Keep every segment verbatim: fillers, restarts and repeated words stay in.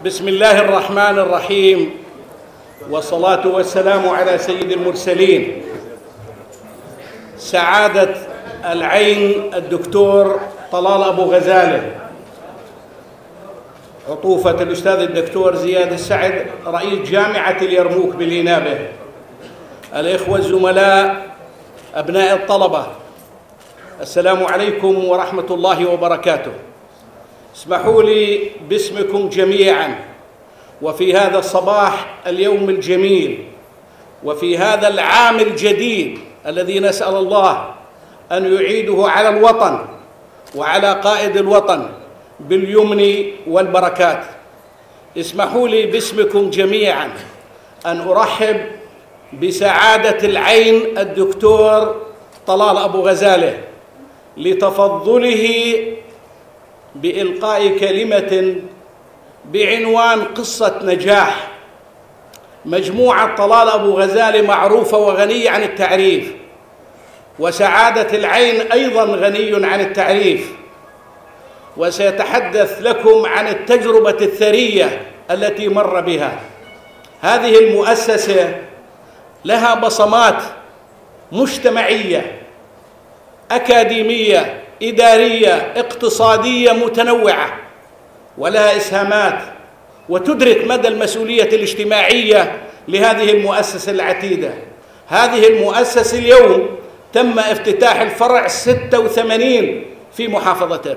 بسم الله الرحمن الرحيم، والصلاة والسلام على سيد المرسلين سعادة العين الدكتور طلال أبو-غزالة، عطوفة الأستاذ الدكتور زياد السعد رئيس جامعة اليرموك بالإنابة، الإخوة الزملاء أبناء الطلبة، السلام عليكم ورحمة الله وبركاته. اسمحوا لي باسمكم جميعا وفي هذا الصباح اليوم الجميل وفي هذا العام الجديد الذي نسأل الله أن يعيده على الوطن وعلى قائد الوطن باليمن والبركات. اسمحوا لي باسمكم جميعا أن أرحب بسعادة العين الدكتور طلال أبو-غزالة لتفضله بإلقاء كلمة بعنوان قصة نجاح. مجموعة طلال أبو-غزالة معروفة وغنية عن التعريف، وسعادة العين أيضا غني عن التعريف، وسيتحدث لكم عن التجربة الثرية التي مر بها. هذه المؤسسة لها بصمات مجتمعية، أكاديمية، إدارية، اقتصادية متنوعة، ولها إسهامات، وتدرك مدى المسؤولية الاجتماعية لهذه المؤسسة العتيدة. هذه المؤسسة اليوم تم افتتاح الفرع ستة وثمانين في محافظة إربد.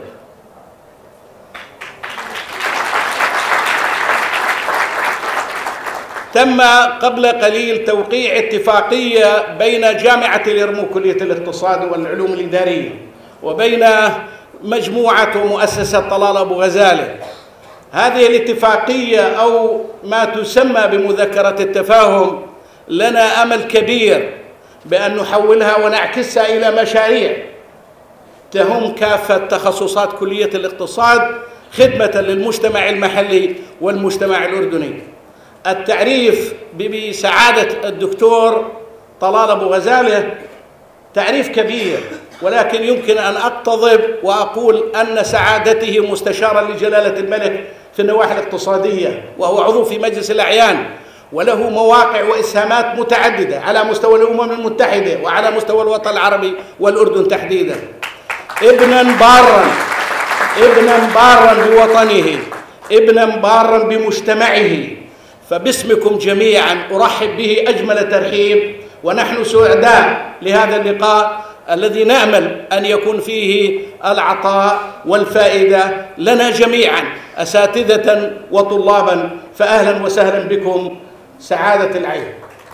تم قبل قليل توقيع اتفاقية بين جامعة اليرموك كلية الاقتصاد والعلوم الإدارية وبين مجموعة ومؤسسة طلال أبو-غزالة. هذه الاتفاقية أو ما تسمى بمذكرة التفاهم لنا أمل كبير بأن نحولها ونعكسها إلى مشاريع تهم كافة تخصصات كلية الاقتصاد خدمة للمجتمع المحلي والمجتمع الأردني. التعريف بسعادة الدكتور طلال أبو-غزالة تعريف كبير، ولكن يمكن أن أقتضب وأقول أن سعادته مستشارا لجلالة الملك في النواحي الاقتصادية، وهو عضو في مجلس الأعيان، وله مواقع وإسهامات متعددة على مستوى الأمم المتحدة وعلى مستوى الوطن العربي والأردن تحديدا. ابنا بارا ابنا بارا بوطنه، ابنا بارا بمجتمعه. فباسمكم جميعا أرحب به أجمل ترحيب، ونحن سعداء لهذا اللقاء الذي نأمل أن يكون فيه العطاء والفائدة لنا جميعا أساتذة وطلابا. فأهلا وسهلا بكم سعادة العين.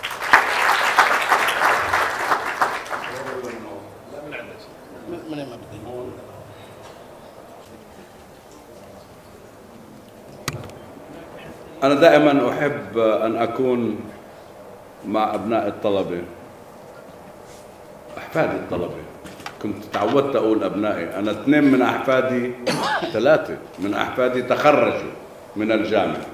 أنا دائما أحب أن أكون مع أبناء الطلبة، أحفاد الطلبة. كنت تعودت أقول أبنائي، أنا اثنين من أحفادي، ثلاثة من أحفادي تخرجوا من الجامعة،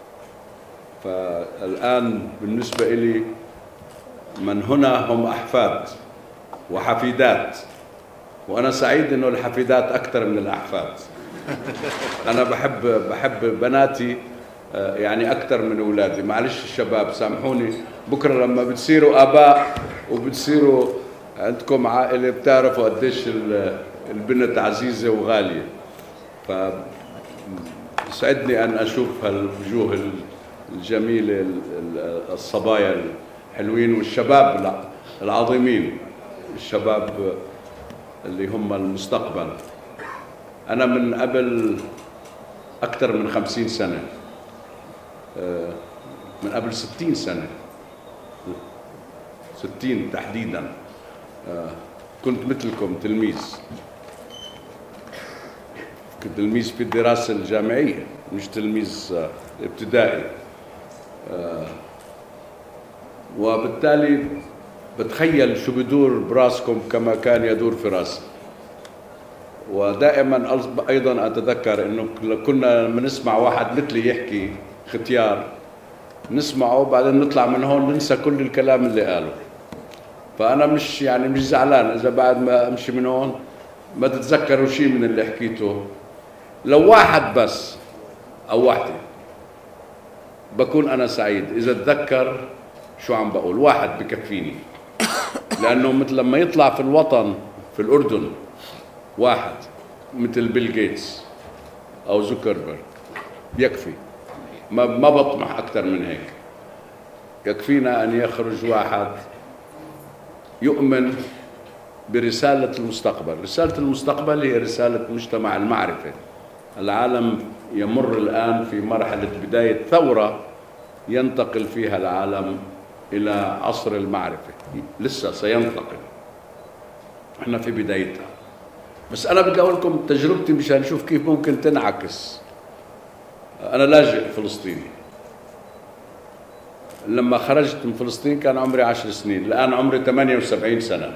فالآن بالنسبة إلي من هنا هم أحفاد وحفيدات، وأنا سعيد إنه الحفيدات أكثر من الأحفاد. أنا بحب بحب بناتي يعني أكثر من أولادي. معلش الشباب سامحوني، بكرة لما بتصيروا آباء وبتصيروا عندكم عائلة بتعرفوا قديش البنت عزيزة وغالية. فسعدني أن أشوف هالوجوه الجميلة، الصبايا الحلوين والشباب العظيمين، الشباب اللي هم المستقبل. أنا من قبل أكثر من خمسين سنة، من قبل ستين سنة، ستين تحديدا، كنت مثلكم تلميذ. كنت تلميذ في الدراسة الجامعية، مش تلميذ ابتدائي، وبالتالي بتخيل شو بدور براسكم كما كان يدور في راسي. ودائما ايضا اتذكر انه كنا لما نسمع واحد مثلي يحكي ختيار نسمعه، بعدين نطلع من هون ننسى كل الكلام اللي قاله. فانا مش يعني مش زعلان اذا بعد ما امشي من هون ما تتذكروا شيء من اللي حكيته، لو واحد بس او واحده بكون أنا سعيد إذا أتذكر شو عم بقول. واحد بكفيني، لأنه مثل لما يطلع في الوطن في الأردن واحد مثل بيل جيتس أو زوكربيرج يكفي، ما ما بطمح أكثر من هيك. يكفينا أن يخرج واحد يؤمن برسالة المستقبل. رسالة المستقبل هي رسالة مجتمع المعرفة. العالم يمر الآن في مرحلة بداية ثورة ينتقل فيها العالم إلى عصر المعرفة، لسه سينتقل، احنا في بدايتها. بس أنا بدي أقول لكم تجربتي مشان نشوف كيف ممكن تنعكس. أنا لاجئ فلسطيني، لما خرجت من فلسطين كان عمري عشر سنين، الآن عمري ثمانية وسبعين سنة.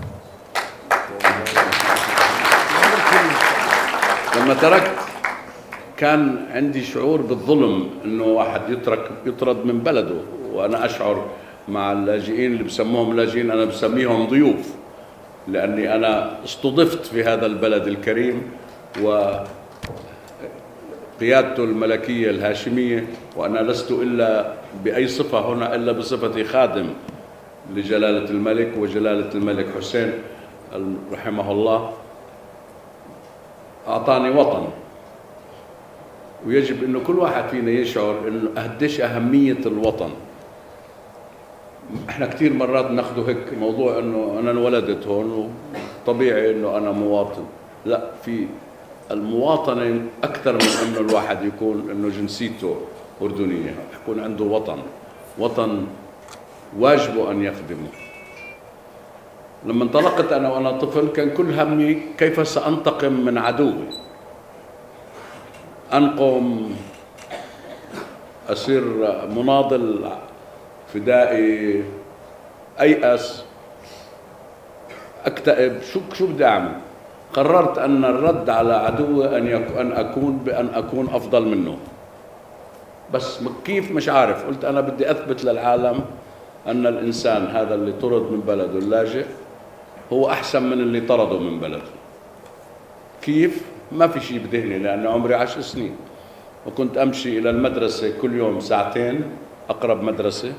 لما تركت كان عندي شعور بالظلم انه واحد يترك يطرد من بلده، وانا اشعر مع اللاجئين اللي بسموهم لاجئين انا بسميهم ضيوف، لاني انا استضفت في هذا البلد الكريم وقيادته الملكيه الهاشميه، وانا لست الا باي صفه هنا الا بصفتي خادم لجلاله الملك وجلاله الملك حسين رحمه الله. أعطاني وطن، ويجب إنه كل واحد فينا يشعر إنه قديش أهمية الوطن. إحنا كثير مرات ناخده هيك موضوع إنه أنا انولدت هون وطبيعي إنه أنا مواطن. لا، في المواطنة أكثر من إنه الواحد يكون إنه جنسيته أردنية، يكون عنده وطن، وطن واجبه أن يخدمه. لما انطلقت أنا وأنا طفل كان كل همي كيف سأنتقم من عدوي، أنقم، أصير مناضل فدائي، أيأس، أكتئب، شو شو بدي أعمل؟ قررت أن الرد على عدوي أن أن أكون بأن أكون أفضل منه. بس كيف مش عارف، قلت أنا بدي أثبت للعالم أن الإنسان هذا اللي طرد من بلده اللاجئ هو أحسن من اللي طرده من بلده. كيف؟ ما في شيء بذهني، لأن عمري عشر سنين وكنت أمشي إلى المدرسة كل يوم ساعتين، أقرب مدرسة،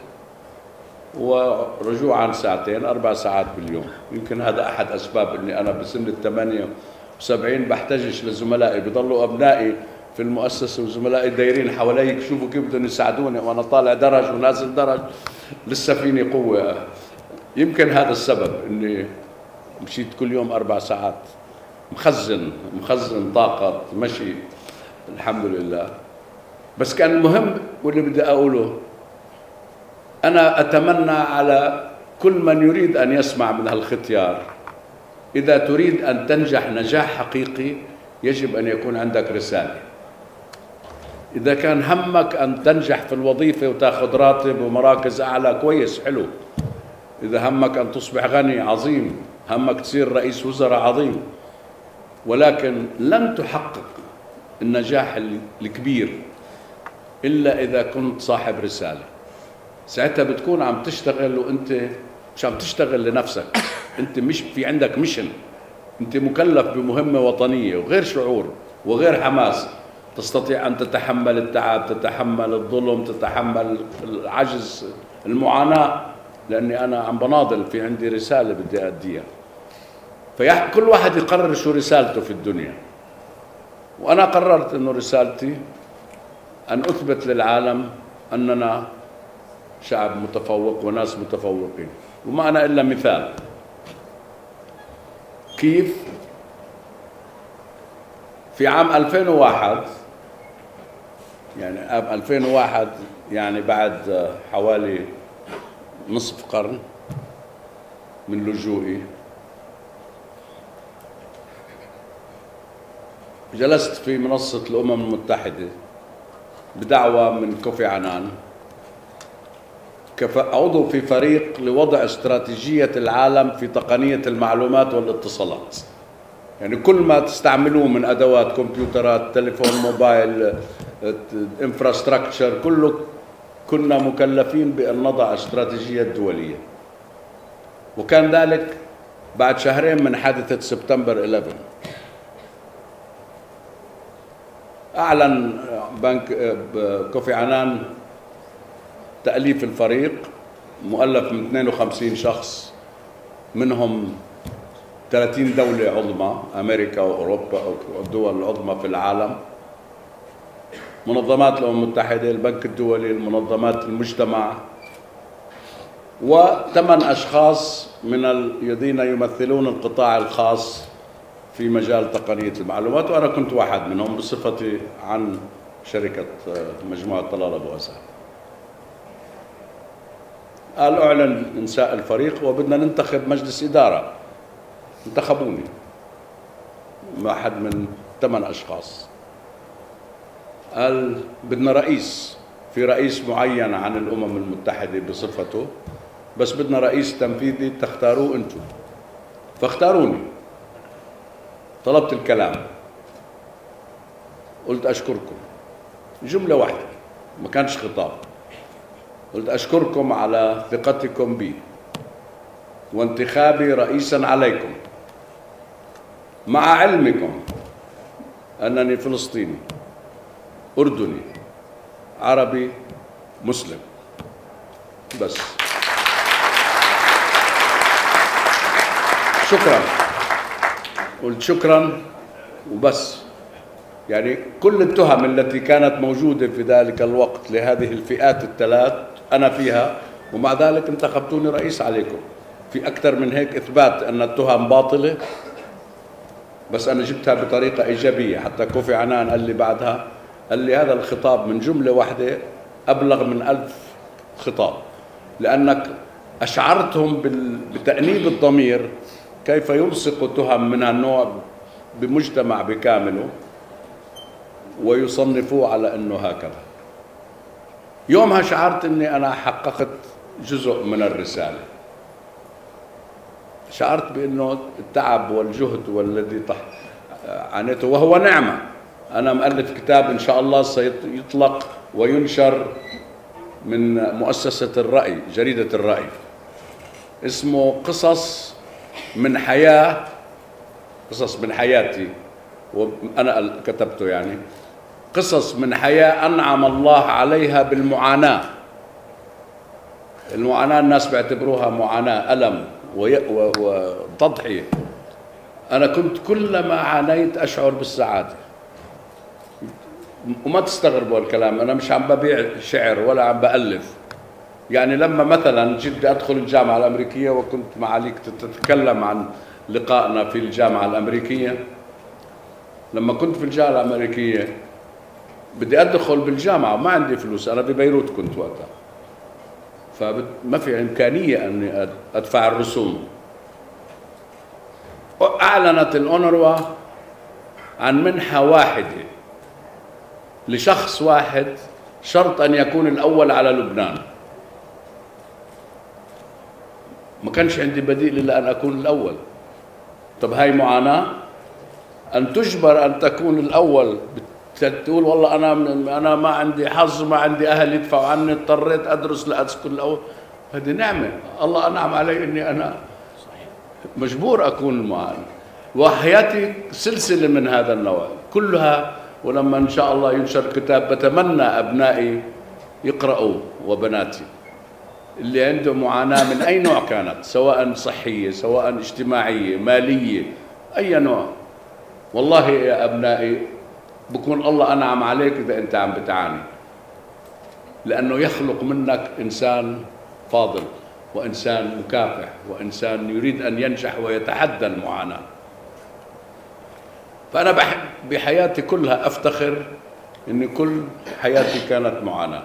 ورجوعا ساعتين، أربع ساعات باليوم. يمكن هذا أحد أسباب أني أنا بسن الثمانية وسبعين بحتجش لزملائي، بضلوا أبنائي في المؤسسة وزملائي دايرين حوالي يشوفوا كيف بدهم يساعدوني وأنا طالع درج ونازل درج، لسه فيني قوة. يمكن هذا السبب أني مشيت كل يوم أربع ساعات، مخزن مخزن طاقة مشي الحمد لله. بس كان المهم واللي بدي أقوله، أنا أتمنى على كل من يريد أن يسمع من هالختيار، إذا تريد أن تنجح نجاح حقيقي يجب أن يكون عندك رسالة. إذا كان همك أن تنجح في الوظيفة وتأخذ راتب ومراكز أعلى، كويس حلو. إذا همك أن تصبح غني، عظيم. همك تصير رئيس وزراء، عظيم. ولكن لن تحقق النجاح الكبير إلا إذا كنت صاحب رسالة. ساعتها بتكون عم تشتغل وأنت مش عم تشتغل لنفسك، أنت مش في عندك ميشن، أنت مكلف بمهمة وطنية، وغير شعور وغير حماس تستطيع أن تتحمل التعب، تتحمل الظلم، تتحمل العجز، المعاناة، لأني أنا عم بناضل، في عندي رسالة بدي أديها. فكل واحد يقرر شو رسالته في الدنيا. وأنا قررت إنه رسالتي أن أثبت للعالم أننا شعب متفوق وناس متفوقين، وما أنا إلا مثال. كيف؟ في عام ألفين وواحد، يعني عام ألفين وواحد يعني بعد حوالي نصف قرن من لجوئي، جلست في منصة الأمم المتحدة بدعوة من كوفي عنان كعضو في فريق لوضع استراتيجية العالم في تقنية المعلومات والاتصالات. يعني كل ما تستعملوه من أدوات، كمبيوترات، تليفون موبايل، انفراستراكشر، كله كنا مكلفين بأن نضع استراتيجية دولية. وكان ذلك بعد شهرين من حادثة سبتمبر إحدى عشر. أعلن بنك كوفي عنان تأليف الفريق مؤلف من اثنين وخمسين شخص، منهم ثلاثين دولة عظمى، أمريكا وأوروبا والدول العظمى في العالم، منظمات الأمم المتحدة، البنك الدولي، المنظمات المجتمع، وثمان أشخاص من الذين يمثلون القطاع الخاص في مجال تقنية المعلومات، وأنا كنت واحد منهم بصفتي عن شركة مجموعة طلال أبو-غزالة. قال أعلن إنشاء الفريق وبدنا ننتخب مجلس إدارة. انتخبوني واحد من ثمان أشخاص. قال بدنا رئيس، في رئيس معين عن الأمم المتحدة بصفته، بس بدنا رئيس تنفيذي تختاروه أنتم. فاختاروني. طلبت الكلام، قلت أشكركم، جملة واحدة ما كانش خطاب. قلت أشكركم على ثقتكم بي وانتخابي رئيسا عليكم، مع علمكم أنني فلسطيني أردني عربي مسلم. بس شكرا. قلت شكرا وبس. يعني كل التهم التي كانت موجودة في ذلك الوقت لهذه الفئات الثلاث أنا فيها، ومع ذلك انتخبتوني رئيس عليكم. في أكثر من هيك إثبات أن التهم باطلة، بس أنا جبتها بطريقة إيجابية. حتى كوفي عنان قال لي بعدها، قال لي هذا الخطاب من جملة واحدة أبلغ من ألف خطاب، لأنك أشعرتهم بتأنيب الضمير كيف يلصق تهم من هالنوع بمجتمع بكامله ويصنفوه على أنه هكذا. يومها شعرت أني أنا حققت جزء من الرسالة. شعرت بأنه التعب والجهد والذي عانيته، وهو نعمة. أنا مؤلف كتاب إن شاء الله سيطلق وينشر من مؤسسة الرأي، جريدة الرأي، اسمه قصص من حياة، قصص من حياتي، وأنا كتبته يعني، قصص من حياة أنعم الله عليها بالمعاناة. المعاناة الناس بيعتبروها معاناة، ألم وتضحية. أنا كنت كلما عانيت أشعر بالسعادة. وما تستغربوا الكلام، أنا مش عم ببيع شعر ولا عم بألف. يعني لما مثلا جيت أدخل الجامعة الأمريكية، وكنت معاليك تتكلم عن لقائنا في الجامعة الأمريكية، لما كنت في الجامعة الأمريكية بدي أدخل بالجامعة وما عندي فلوس، أنا ببيروت كنت وقتها، فما في إمكانية أني أدفع الرسوم. أعلنت الأونروا عن منحة واحدة لشخص واحد، شرط أن يكون الأول على لبنان. ما كانش عندي بديل إلا أن أكون الأول. طب هاي معاناة، أن تجبر أن تكون الأول. تقول والله أنا أنا ما عندي حظ، ما عندي أهل يدفعوا عني، اضطريت أدرس لأسكن الأول. هذه نعمة الله أنعم علي إني أنا مجبور أكون معانا. وحياتي سلسلة من هذا النوع كلها. ولما إن شاء الله ينشر كتاب، بتمنى أبنائي يقرأوا وبناتي اللي عنده معاناة من أي نوع كانت، سواء صحية، سواء اجتماعية، مالية، أي نوع. والله يا أبنائي بكون الله أنعم عليك إذا أنت عم بتعاني، لأنه يخلق منك إنسان فاضل، وإنسان مكافح، وإنسان يريد أن ينجح ويتحدى المعاناة. فأنا بحياتي كلها أفتخر إن كل حياتي كانت معاناة،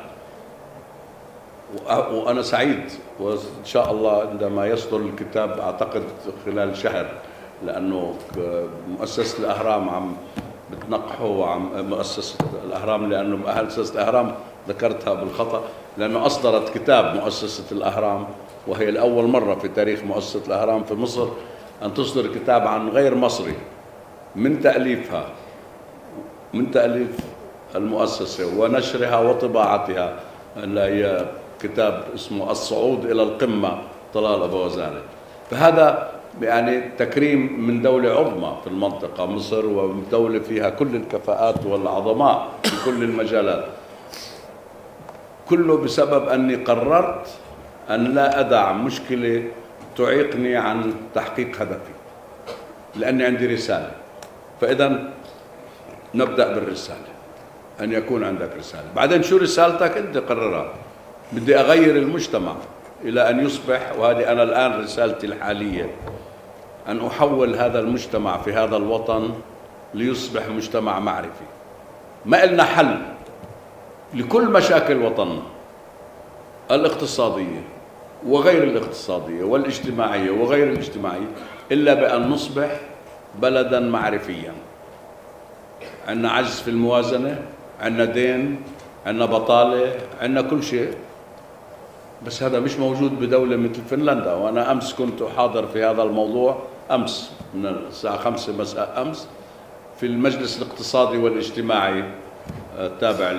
وأنا سعيد. وإن شاء الله عندما يصدر الكتاب، أعتقد خلال شهر، لأنه مؤسسة الأهرام عم بتنقحوا، عم مؤسسة الأهرام، لأنه مؤسسة الأهرام ذكرتها بالخطأ، لأنه أصدرت كتاب مؤسسة الأهرام، وهي الأول مرة في تاريخ مؤسسة الأهرام في مصر أن تصدر كتاب عن غير مصري من تأليفها، من تأليف المؤسسة ونشرها وطباعتها، اللي هي كتاب اسمه الصعود إلى القمة طلال أبو-غزالة. فهذا يعني تكريم من دولة عظمى في المنطقة، مصر، ودولة فيها كل الكفاءات والعظماء في كل المجالات. كله بسبب أني قررت أن لا أدع مشكلة تعيقني عن تحقيق هدفي، لأني عندي رسالة. فإذا نبدأ بالرسالة، أن يكون عندك رسالة. بعدين شو رسالتك أنت قررها. بدي أغير المجتمع إلى أن يصبح، وهذه أنا الآن رسالتي الحالية، أن أحول هذا المجتمع في هذا الوطن ليصبح مجتمع معرفي. ما إلنا حل لكل مشاكل وطننا الاقتصادية وغير الاقتصادية والاجتماعية وغير الاجتماعية إلا بأن نصبح بلداً معرفياً. عندنا عجز في الموازنة، عندنا دين، عندنا بطالة، عندنا كل شيء، بس هذا مش موجود بدولة مثل فنلندا. وأنا أمس كنت أحاضر في هذا الموضوع، أمس من الساعة خمسة مساء أمس في المجلس الاقتصادي والاجتماعي التابع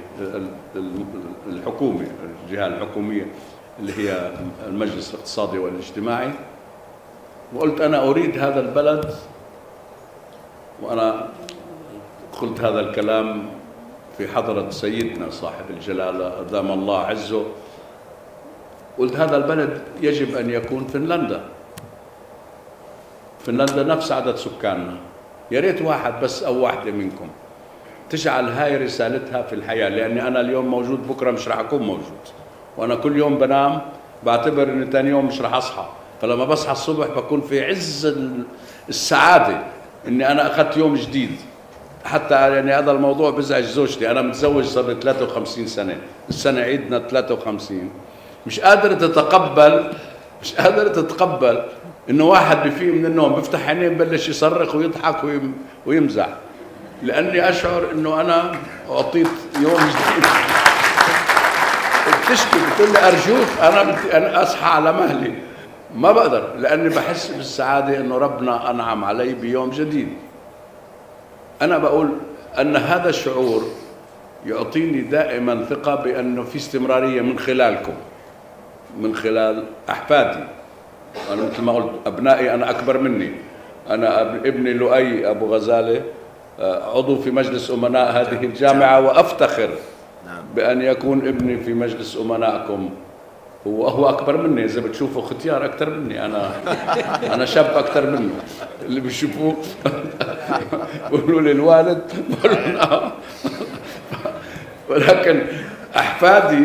للحكومة، الجهة الحكومية اللي هي المجلس الاقتصادي والاجتماعي. وقلت أنا أريد هذا البلد، وأنا قلت هذا الكلام في حضرة سيدنا صاحب الجلالة أدام الله عزه. قلت هذا البلد يجب أن يكون فنلندا. فنلندا نفس عدد سكاننا، يا ريت واحد بس أو واحدة منكم تجعل هاي رسالتها في الحياة. لأني أنا اليوم موجود، بكرة مش رح أكون موجود، وأنا كل يوم بنام بعتبر إني تاني يوم مش رح أصحى. فلما بصحى الصبح بكون في عز السعادة إني أنا أخذت يوم جديد. حتى يعني هذا الموضوع بزعج زوجتي، أنا متزوج صار لي ثلاثة وخمسين سنة، السنة عيدنا ثلاثة وخمسين، مش قادرة تتقبل مش قادرة تتقبل إنه واحد بفيق من النوم بيفتح عينيه ببلش يصرخ ويضحك ويمزح، لأني أشعر إنه أنا أعطيت يوم جديد. بتشكي بتقول لي أرجوك أنا بدي أنا أصحى على مهلي، ما بقدر، لأني بحس بالسعادة إنه ربنا أنعم علي بيوم جديد. أنا بقول أن هذا الشعور يعطيني دائما ثقة بأنه في استمرارية من خلالكم، من خلال أحفادي. أنا مثل ما قلت أبنائي أنا أكبر مني، أنا ابني لؤي أبو غزالة عضو في مجلس أمناء هذه الجامعة، وأفتخر بأن يكون ابني في مجلس أمنائكم. وهو أكبر مني، إذا بتشوفوا ختيار أكثر مني، أنا أنا شاب أكثر منه. اللي بيشوفوه بيقولوا لي الوالد، ولكن أحفادي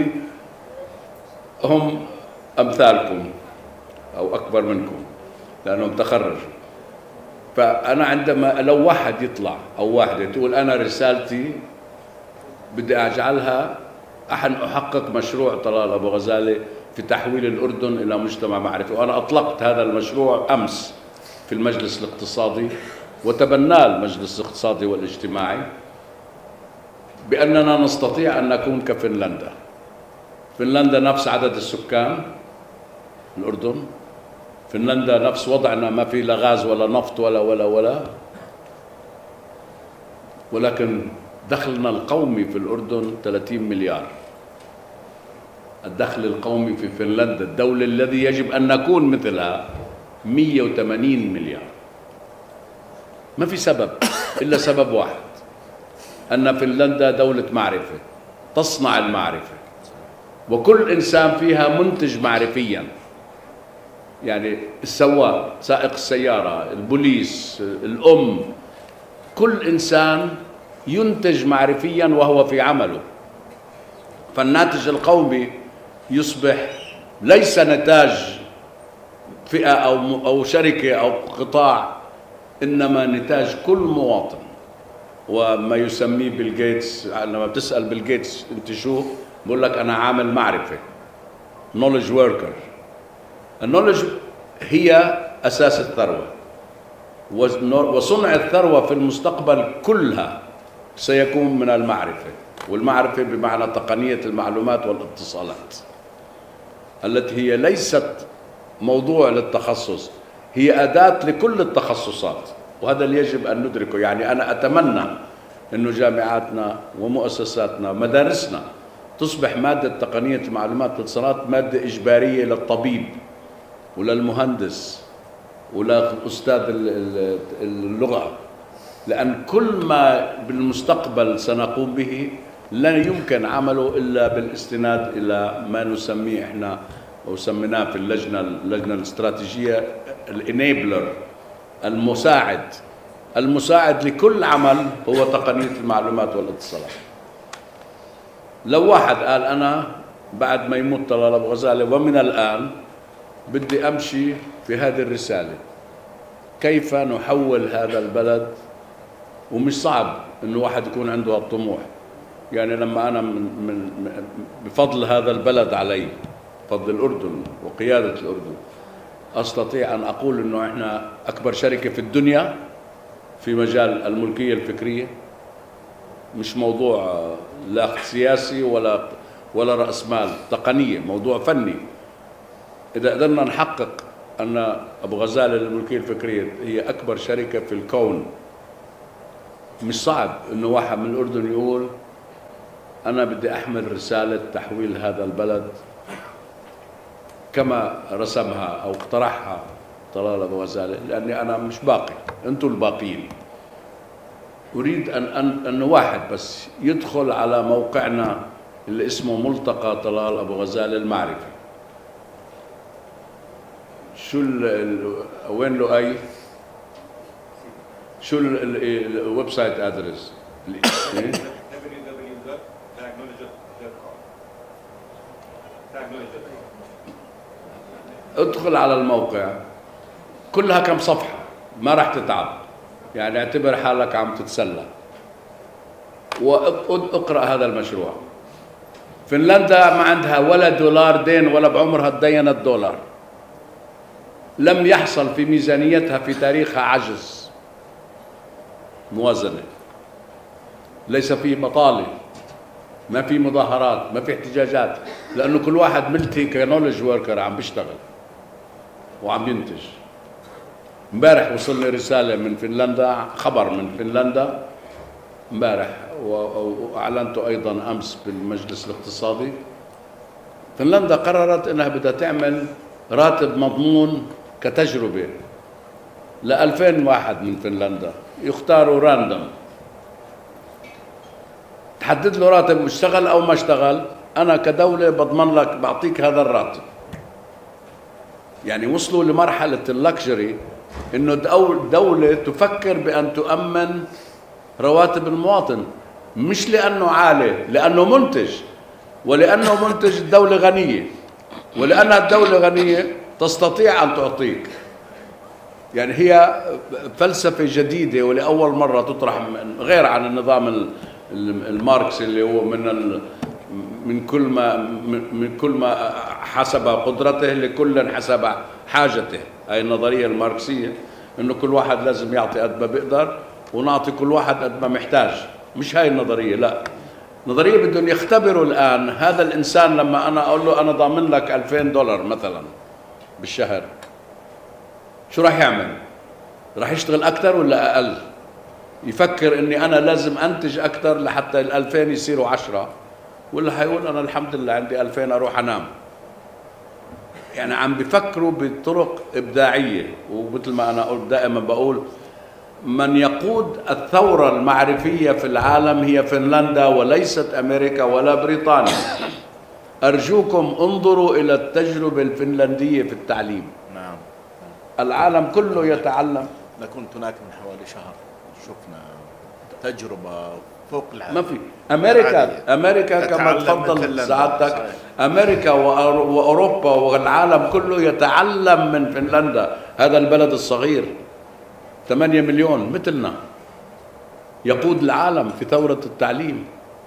هم أمثالكم أو أكبر منكم لأنهم تخرجوا. فأنا عندما لو واحد يطلع أو واحدة تقول أنا رسالتي بدي أجعلها أحن أحقق مشروع طلال أبو غزالة في تحويل الأردن إلى مجتمع معرفي، وأنا أطلقت هذا المشروع أمس في المجلس الاقتصادي وتبناه المجلس الاقتصادي والاجتماعي، بأننا نستطيع أن نكون كفنلندا. فنلندا نفس عدد السكان الأردن، فنلندا نفس وضعنا، ما في لا غاز ولا نفط ولا ولا ولا ولكن دخلنا القومي في الأردن ثلاثين مليار. الدخل القومي في فنلندا الدولة الذي يجب أن نكون مثلها مئة وثمانين مليار. ما في سبب إلا سبب واحد، أن فنلندا دولة معرفة تصنع المعرفة، وكل إنسان فيها منتج معرفيا. يعني السواق، سائق السيارة، البوليس، الأم، كل إنسان ينتج معرفيا وهو في عمله. فالناتج القومي يصبح ليس نتاج فئة أو أو شركة أو قطاع، إنما نتاج كل مواطن. وما يسميه بيل جيتس، لما بتسأل بيل جيتس أنت شو؟ بقول لك أنا عامل معرفة، knowledge worker. النولج هي أساس الثروة، وصنع الثروة في المستقبل كلها سيكون من المعرفة، والمعرفة بمعنى تقنية المعلومات والاتصالات، التي هي ليست موضوع للتخصص، هي أداة لكل التخصصات. وهذا اللي يجب أن ندركه. يعني أنا أتمنى أنه جامعاتنا ومؤسساتنا ومدارسنا تصبح مادة تقنية المعلومات والاتصالات مادة إجبارية للطبيب وللمهندس ولأستاذ اللغة، لأن كل ما بالمستقبل سنقوم به لا يمكن عمله إلا بالاستناد إلى ما نسميه إحنا أو سميناه في اللجنة اللجنة الاستراتيجية الانيبلر، المساعد المساعد لكل عمل هو تقنية المعلومات والاتصالات. لو واحد قال أنا بعد ما يموت طلال أبو غزالة ومن الآن بدي أمشي في هذه الرسالة، كيف نحول هذا البلد؟ ومش صعب إنه واحد يكون عنده الطموح. يعني لما أنا من من بفضل هذا البلد علي، بفضل الأردن وقيادة الأردن، أستطيع أن أقول إنه إحنا أكبر شركة في الدنيا في مجال الملكية الفكرية. مش موضوع لا سياسي ولا ولا رأس مال، تقنية، موضوع فني. إذا قدرنا نحقق أن أبو غزالة للملكية الفكرية هي أكبر شركة في الكون، مش صعب إنه واحد من الأردن يقول أنا بدي أحمل رسالة تحويل هذا البلد كما رسمها أو اقترحها طلال أبو غزالة، لأني أنا مش باقي، أنتم الباقيين. أريد أن أن أن واحد بس يدخل على موقعنا اللي اسمه ملتقى طلال أبو غزالة المعرفي. شو ال ال وين له أي؟ شو الويب سايت ادرس؟ ادخل على الموقع، كلها كم صفحة، ما راح تتعب، يعني اعتبر حالك عم تتسلى واقرأ هذا المشروع. فنلندا ما عندها ولا دولار دين ولا بعمرها تدينت دولار. لم يحصل في ميزانيتها في تاريخها عجز موازنة، ليس في بطالة، ما في مظاهرات، ما في احتجاجات، لأنه كل واحد ملتي كنولج وركر عم بيشتغل وعم ينتج. امبارح وصلني رسالة من فنلندا، خبر من فنلندا امبارح واعلنته ايضا امس بالمجلس الاقتصادي. فنلندا قررت انها بدها تعمل راتب مضمون كتجربة ل ألفين واحد من فنلندا، يختاروا راندوم، تحدد له راتب، اشتغل او ما اشتغل انا كدولة بضمن لك بعطيك هذا الراتب. يعني وصلوا لمرحلة اللكجري انه دولة تفكر بان تؤمن رواتب المواطن، مش لانه عالي، لانه منتج، ولانه منتج الدولة غنية، ولانها الدولة غنية تستطيع ان تعطيك. يعني هي فلسفة جديدة ولأول مرة تطرح غير عن النظام الماركسي اللي هو من من كل ما من كل ما حسب قدرته لكل حسب حاجته. هاي النظرية الماركسية انه كل واحد لازم يعطي قد ما بيقدر ونعطي كل واحد قد ما محتاج. مش هاي النظرية، لا، نظرية بدهم يختبروا الآن هذا الإنسان. لما أنا أقول له أنا ضامن لك ألفين دولار مثلا بالشهر، شو راح يعمل؟ راح يشتغل أكثر ولا أقل؟ يفكر إني أنا لازم أنتج أكثر لحتى الألفين يصيروا عشرة، ولا حيقول أنا الحمد لله عندي ألفين أروح أنام؟ يعني عم بفكروا بطرق إبداعية. ومثل ما أنا قلت دائما بقول من يقود الثورة المعرفية في العالم هي فنلندا وليست أمريكا ولا بريطانيا. أرجوكم انظروا إلى التجربة الفنلندية في التعليم. نعم. العالم كله يتعلم. أنا كنت هناك من حوالي شهر، شفنا تجربة فوق العالم. ما في أمريكا أمريكا كما تفضل سعادتك، أمريكا وأوروبا والعالم كله يتعلم من فنلندا. هذا البلد الصغير ثمانية مليون مثلنا يقود العالم في ثورة التعليم.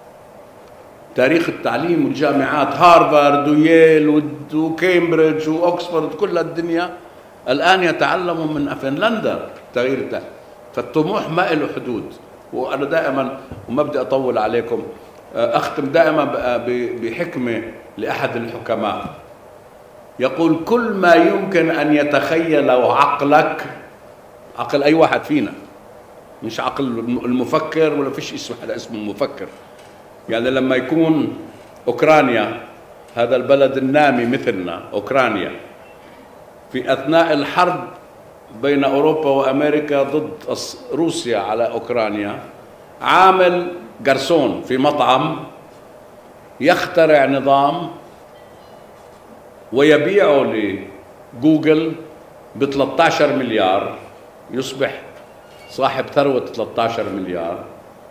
تاريخ التعليم والجامعات، هارفارد وييل وكامبريدج وأكسفورد، كل الدنيا الآن يتعلموا من فنلندا تغيير التعليم. فالطموح ما له حدود. وأنا دائما وما بدي أطول عليكم، أختم دائما بحكمة لأحد الحكماء يقول كل ما يمكن أن يتخيله عقلك، عقل أي واحد فينا، مش عقل المفكر، ولا فيش اسم حدا اسمه مفكر. يعني لما يكون أوكرانيا، هذا البلد النامي مثلنا أوكرانيا، في أثناء الحرب بين أوروبا وأمريكا ضد روسيا على أوكرانيا، عامل جرسون في مطعم يخترع نظام ويبيعه لجوجل ب ثلاثة عشر مليار، يصبح صاحب ثروة ثلاثة عشر مليار،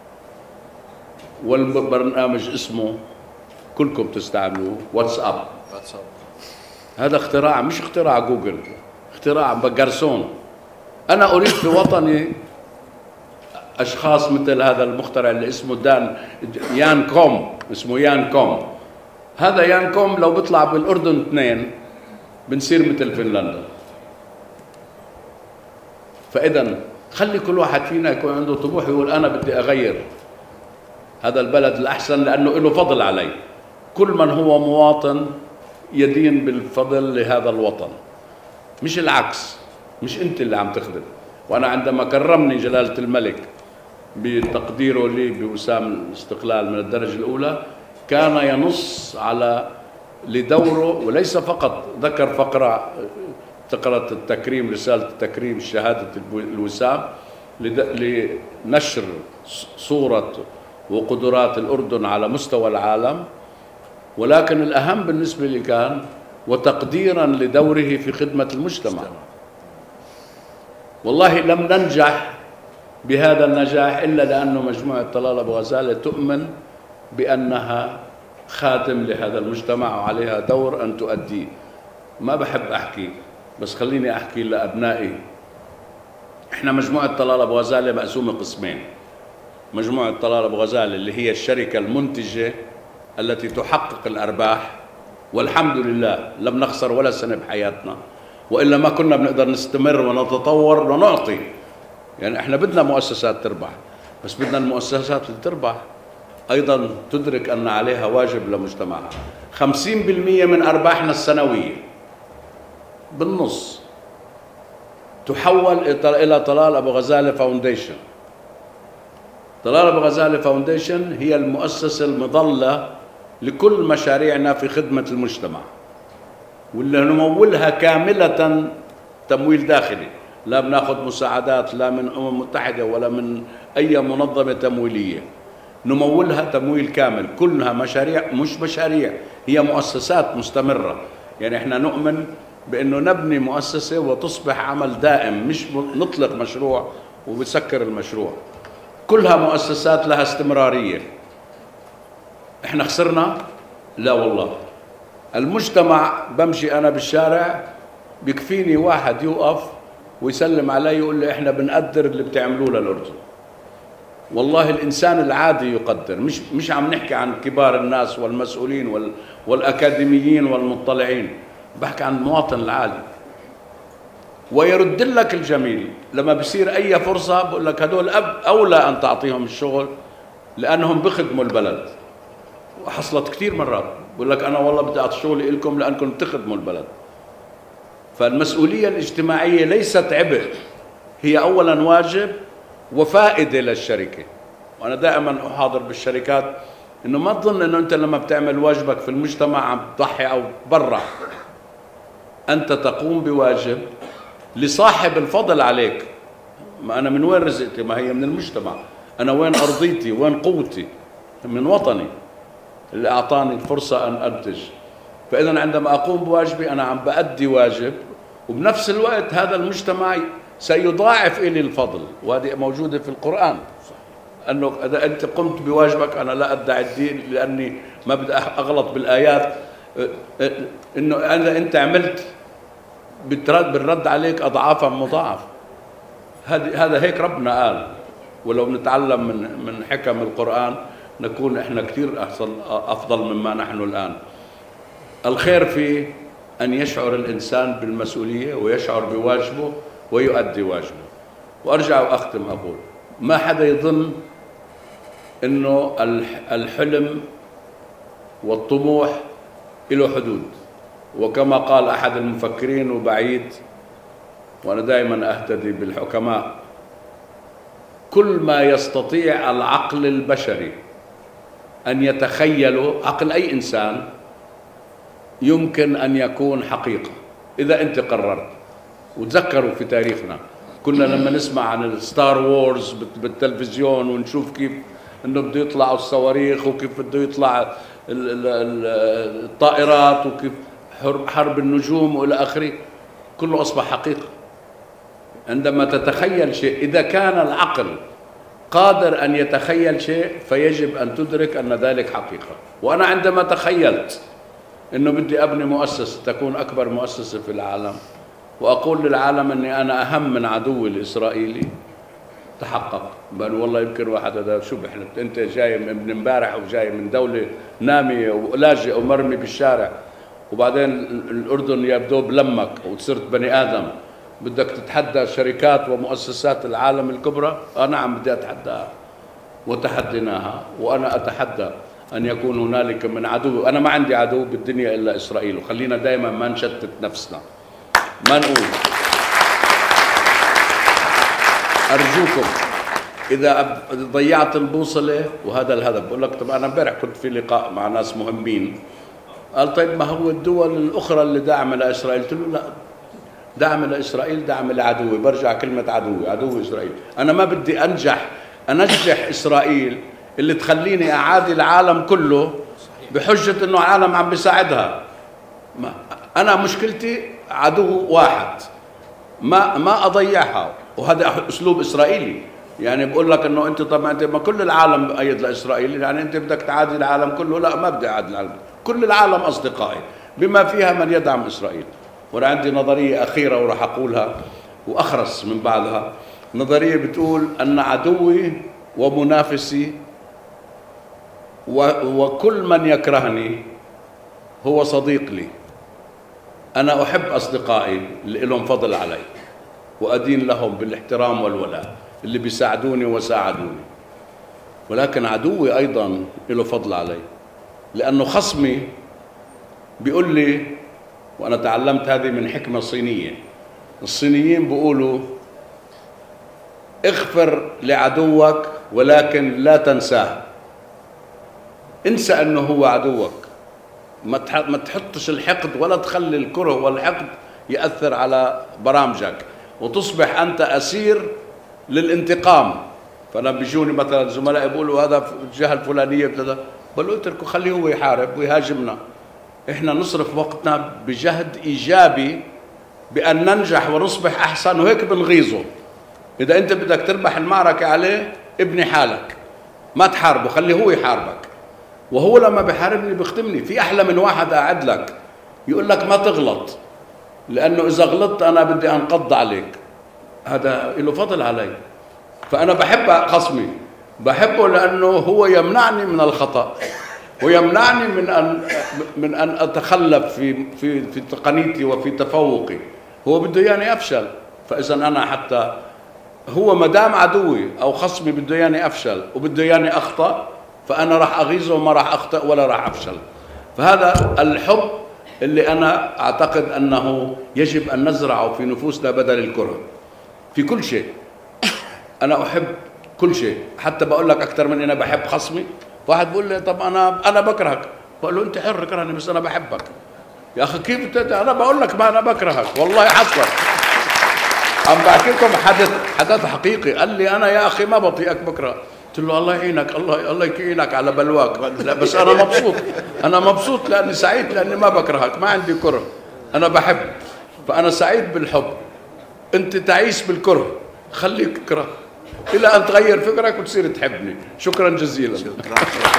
والبرنامج اسمه كلكم تستعملوه واتساب. واتساب هذا اختراع، مش اختراع جوجل، اختراع جرسون. أنا أريد في وطني أشخاص مثل هذا المخترع اللي اسمه دان يان كوم، اسمه يان كوم. هذا يان كوم لو بيطلع بالأردن اثنين بنصير مثل فنلندا. فإذا خلي كل واحد فينا يكون عنده طموح، يقول أنا بدي أغير هذا البلد الأحسن لأنه له فضل علي. كل من هو مواطن يدين بالفضل لهذا الوطن، مش العكس، مش أنت اللي عم تخدم. وأنا عندما كرمني جلالة الملك بتقديره لي بوسام الاستقلال من الدرجة الأولى، كان ينص على لدوره، وليس فقط ذكر فقرة فقرة التكريم، رسالة التكريم شهادة الوسام لنشر صورة وقدرات الأردن على مستوى العالم، ولكن الأهم بالنسبة لي كان وتقديرا لدوره في خدمة المجتمع. والله لم ننجح بهذا النجاح إلا لأنه مجموعة طلال أبو-غزالة تؤمن بأنها خاتم لهذا المجتمع وعليها دور أن تؤديه. ما بحب أحكي، بس خليني أحكي لأبنائي. إحنا مجموعة طلال أبو-غزالة مقسومة قسمين. مجموعة طلال أبو-غزالة اللي هي الشركة المنتجة التي تحقق الأرباح، والحمد لله لم نخسر ولا سنة بحياتنا، وإلا ما كنا بنقدر نستمر ونتطور ونعطي. يعني إحنا بدنا مؤسسات تربح، بس بدنا المؤسسات اللي تربح أيضا تدرك أن عليها واجب لمجتمعها. خمسين بالمئة من أرباحنا السنوية بالنص تحول إلى طلال أبو-غزالة فاونديشن. طلال أبو-غزالة فاونديشن هي المؤسسة المظلة لكل مشاريعنا في خدمة المجتمع، واللي نمولها كاملة تمويل داخلي، لا بناخذ مساعدات لا من الأمم المتحدة ولا من أي منظمة تمويلية، نمولها تمويل كامل. كلها مشاريع، مش مشاريع، هي مؤسسات مستمرة. يعني احنا نؤمن بأنه نبني مؤسسة وتصبح عمل دائم، مش نطلق مشروع وبسكر المشروع. كلها مؤسسات لها استمرارية. احنا خسرنا؟ لا والله. المجتمع بمشي أنا بالشارع بيكفيني واحد يوقف ويسلم علي يقول لي احنا بنقدر اللي بتعملوه للأردن. والله الإنسان العادي يقدر، مش مش عم نحكي عن كبار الناس والمسؤولين وال والأكاديميين والمطلعين، بحكي عن المواطن العادي. ويرد لك الجميل لما بصير أي فرصة بقول لك هدول أولى أن تعطيهم الشغل لأنهم بخدموا البلد. وحصلت كثير مرات بقول لك أنا والله بدي أعطي شغلي لكم لأنكم بتخدموا البلد. فالمسؤولية الاجتماعية ليست عبء، هي أولا واجب وفائدة للشركة. وأنا دائما أحاضر بالشركات إنه ما تظن إنه أنت لما بتعمل واجبك في المجتمع عم تضحي أو برا، أنت تقوم بواجب لصاحب الفضل عليك. ما أنا من وين رزقتي؟ ما هي من المجتمع. أنا وين أرضيتي؟ وين قوتي؟ من وطني اللي أعطاني الفرصة أن أنتج. فإذا عندما أقوم بواجبي أنا عم بأدي واجب، وبنفس الوقت هذا المجتمع سيضاعف إلي الفضل، وهذه موجودة في القرآن. أنه إذا أنت قمت بواجبك أنا لا أدعي الدين لأني ما بدي أغلط بالآيات، إنه أنا أنت عملت بترد بالرد عليك أضعافا مضاعف. هذا هيك ربنا قال. ولو نتعلم من من حكم القرآن نكون إحنا كثير أحسن أفضل مما نحن الآن. الخير في أن يشعر الإنسان بالمسؤولية ويشعر بواجبه ويؤدي واجبه. وأرجع وأختم أقول ما حدا يظن إنه الحلم والطموح له حدود. وكما قال أحد المفكرين وبعيد، وأنا دائما أهتدي بالحكماء، كل ما يستطيع العقل البشري أن يتخيله، عقل أي إنسان، يمكن أن يكون حقيقة إذا أنت قررت. وتذكروا في تاريخنا كنا لما نسمع عن الستار وورز بالتلفزيون ونشوف كيف انه بده يطلعوا الصواريخ وكيف بده يطلع الطائرات وكيف حرب النجوم والى اخره، كله اصبح حقيقه. عندما تتخيل شيء، اذا كان العقل قادر ان يتخيل شيء فيجب ان تدرك ان ذلك حقيقه. وانا عندما تخيلت انه بدي ابني مؤسسه تكون اكبر مؤسسه في العالم واقول للعالم اني انا اهم من عدوي الاسرائيلي، تحقق. بل والله يمكن واحد هذا شو بحلم، انت جاي من امبارح وجاي من دوله ناميه ولاجئ ومرمي بالشارع، وبعدين الاردن يبدو بلمك وصرت بني ادم بدك تتحدى شركات ومؤسسات العالم الكبرى. اه نعم بدي اتحداها وتحديناها، وانا اتحدى ان يكون هنالك من عدو. انا ما عندي عدو بالدنيا الا اسرائيل، وخلينا دائما ما نشتت نفسنا، ما نقول. ارجوكم اذا ضيعت البوصله وهذا الهدف، بقول لك طب انا امبارح كنت في لقاء مع ناس مهمين، قال طيب ما هو الدول الاخرى اللي داعمه لاسرائيل؟ قلت له لا، دعم لاسرائيل دعم لعدوي. برجع كلمه عدوي، عدو اسرائيل. انا ما بدي انجح انجح اسرائيل اللي تخليني اعادي العالم كله بحجه انه العالم عم بيساعدها. ما انا مشكلتي عدو واحد، ما ما اضيعها. وهذا اسلوب اسرائيلي، يعني بقول لك انه انت طبعا انت ما كل العالم مؤيد لاسرائيل، يعني انت بدك تعادي العالم كله. لا، ما بدي اعادي العالم، كل العالم اصدقائي بما فيها من يدعم اسرائيل. وانا عندي نظريه اخيره وراح اقولها واخرس من بعدها. نظريه بتقول ان عدوي ومنافسي وكل من يكرهني هو صديق لي. انا احب اصدقائي اللي لهم فضل علي وادين لهم بالاحترام والولاء، اللي بيساعدوني وساعدوني. ولكن عدوي ايضا له فضل علي، لانه خصمي بيقول لي، وأنا تعلمت هذه من حكمة صينية. الصينيين بيقولوا اغفر لعدوك ولكن لا تنساه. انسى أنه هو عدوك، ما تحطش الحقد ولا تخلي الكره والحقد يأثر على برامجك وتصبح أنت أسير للانتقام. فأنا بيجوني مثلا زملاء بيقولوا هذا الجهة الفلانية كذا، بقول له اتركه خليه هو يحارب ويهاجمنا. احنا نصرف وقتنا بجهد ايجابي بان ننجح ونصبح احسن، وهيك بنغيظه. اذا انت بدك تربح المعركه عليه ابني حالك، ما تحاربه، خليه هو يحاربك. وهو لما بيحاربني بيخدمني. في احلى من واحد قاعد لك يقول لك ما تغلط، لانه اذا غلطت انا بدي انقض عليك. هذا له فضل علي. فانا بحب خصمي، بحبه لانه هو يمنعني من الخطأ ويمنعني من ان من ان اتخلف في في في تقنيتي وفي تفوقي. هو بده اياني افشل. فاذا انا حتى هو ما دام عدوي او خصمي بده اياني افشل وبده اياني اخطا، فانا راح اغيظه وما راح اخطا ولا راح افشل. فهذا الحب اللي انا اعتقد انه يجب ان نزرعه في نفوسنا بدل الكره في كل شيء. انا احب كل شيء، حتى بقول لك اكثر من انا بحب خصمي. واحد بيقول لي طب انا انا بكرهك، بقول له انت حر كرهني بس انا بحبك. يا اخي كيف انت؟ انا بقول لك ما انا بكرهك والله حصل. عم بحكي لكم حدث حدث حقيقي. قال لي انا يا اخي ما بطيئك بكره. قلت له الله يعينك، الله الله يكينك على بلواك. لا بس انا مبسوط، انا مبسوط لاني سعيد لاني ما بكرهك، ما عندي كره، انا بحب. فانا سعيد بالحب. انت تعيش بالكره، خليك تكره الى ان تغير فكرك وتصير تحبني. شكرا جزيلا. شكرا.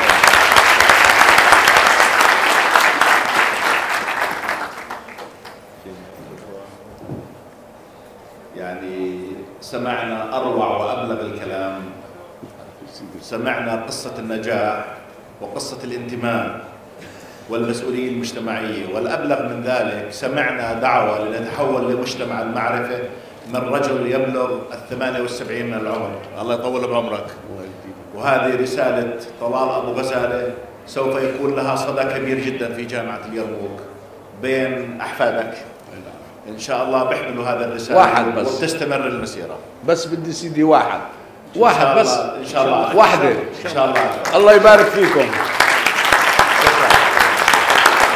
يعني سمعنا اروع وابلغ الكلام، سمعنا قصه النجاح وقصه الانتماء والمسؤوليه المجتمعيه، والابلغ من ذلك سمعنا دعوه لنتحول لمجتمع المعرفه من رجل يبلغ الثمانية والسبعين من العمر. الله يطول بعمرك. وهذه رسالة طلال أبو غزالة سوف يكون لها صدى كبير جدا في جامعة اليرموك بين أحفادك. إن شاء الله بيحملوا هذا الرسالة واحد بس وتستمر المسيرة. بس بدي سيدي واحد واحد بس إن شاء الله واحدة إن شاء الله. الله يبارك فيكم.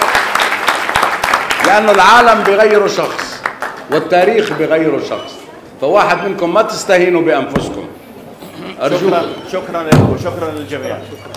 لأنه العالم بغيره شخص والتاريخ بغيره شخص. فواحد منكم ما تستهينوا بأنفسكم أرجوكم. شكرا شكرا لكم، شكرا للجميع.